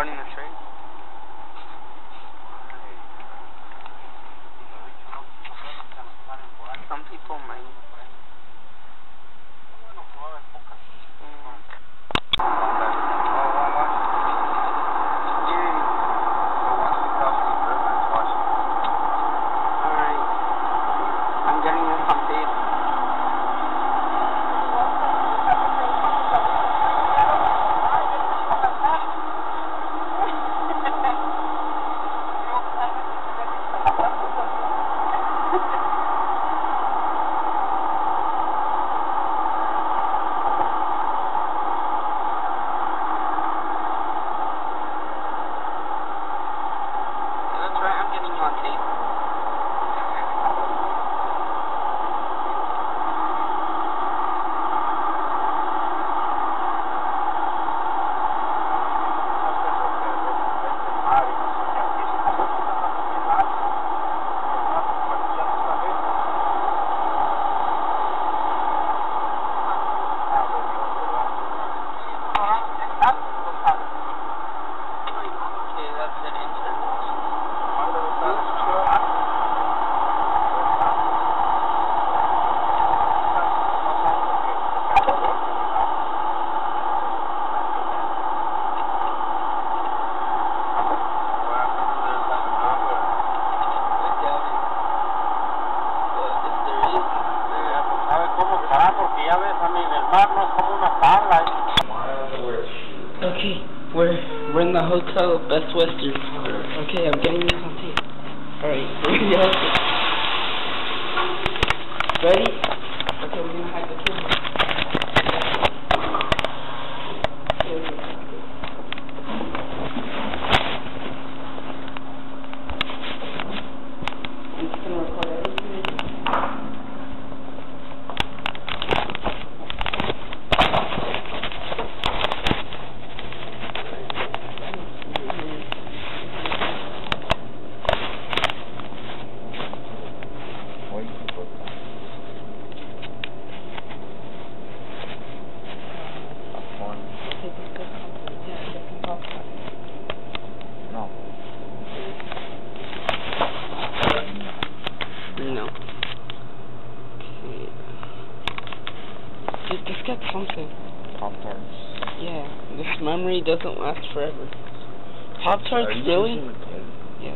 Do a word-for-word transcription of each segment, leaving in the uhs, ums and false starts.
recording this, right? Some people might. Okay, we're we're in the hotel Best Western. Okay, I'm getting this on tape. Alright, here we go. Ready? Okay, we're gonna hide the camera. I'm just gonna record everything. No. Okay. Just, just get something. Pop-Tarts. Yeah, this memory doesn't last forever. Pop-Tarts, really? Yes.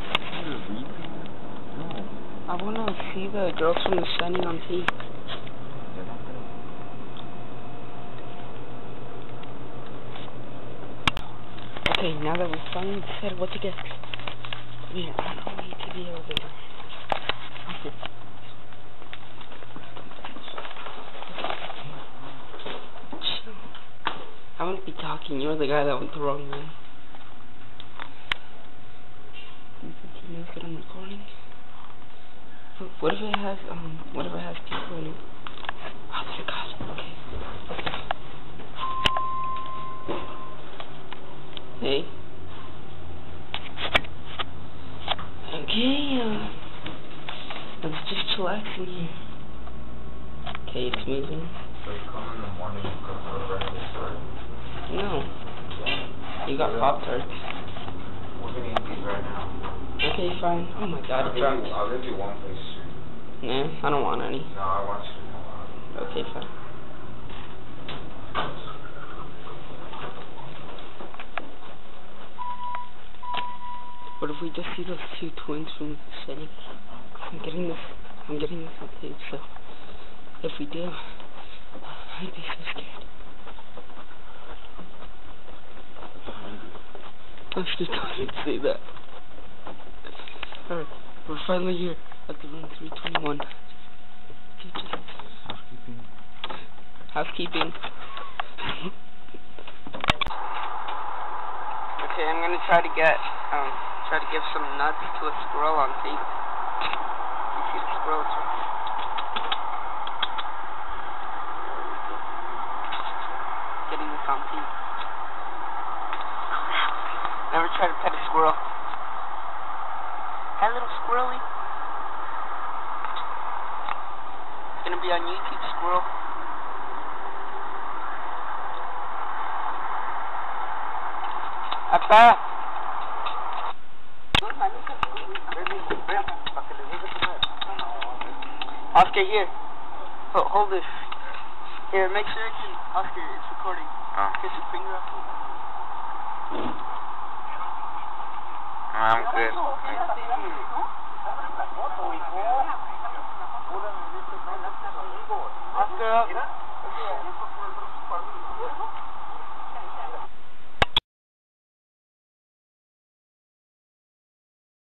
No. I wanna see the girls from The Shining on tape. They're not gonna. Okay, now that we've finally decided what to get, we are on our way to the elevator. Okay. I wouldn't be talking, you're the guy that went the wrong way. He knows that I'm recording. What if it has, um, what if it has people in it? Oh, there it goes. Okay. Hey. Okay, uh, let's just chillax in here. Okay, it's moving. So you come in the morning and cook for breakfast, right? No. You got Pop-Tarts. We're gonna eat these right now. Okay, fine. Oh my god, it dropped. I'll give you one place soon. Nah, I don't want any. No, I want you to know. Okay, fine. What if we just see those two twins from The City? I'm getting this, I'm getting this on tape, so if we do, I'd be so scared. I should not say that. Alright, we're finally here at the room three twenty-one. Housekeeping. Housekeeping. Okay, I'm gonna try to get, um, try to give some nuts to a squirrel on tape. You see the squirrel? Getting this on tape. Never try to pet a squirrel. Hi, little squirrely. It's gonna be on YouTube, squirrel. I está. Oscar, here. Hold, hold this. Here, make sure it can. Oscar, it's recording. Oh. Get your finger up. I'm good. That's